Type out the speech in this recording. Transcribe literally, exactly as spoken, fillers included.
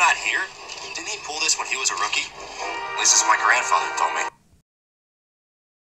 not here. Didn't he pull this when he was a rookie? At least as my grandfather told me.